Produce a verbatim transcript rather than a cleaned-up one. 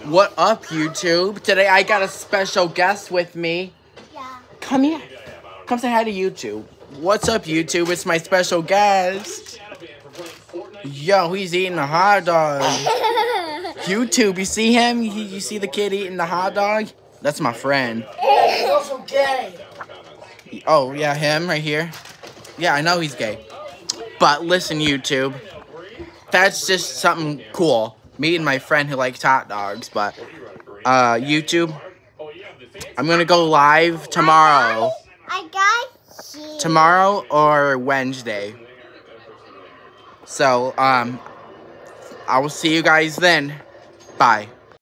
What up, YouTube? Today I got a special guest with me. Yeah. Come here. Come say hi to YouTube. What's up, YouTube? It's my special guest. Yo, he's eating a hot dog. YouTube, you see him? You, you see the kid eating the hot dog? That's my friend. He's also gay. Oh, yeah, him right here. Yeah, I know he's gay. But listen, YouTube. That's just something cool. Me and my friend who likes hot dogs. But, uh, YouTube, I'm gonna go live tomorrow. I got you. Tomorrow or Wednesday. So, um, I will see you guys then. Bye.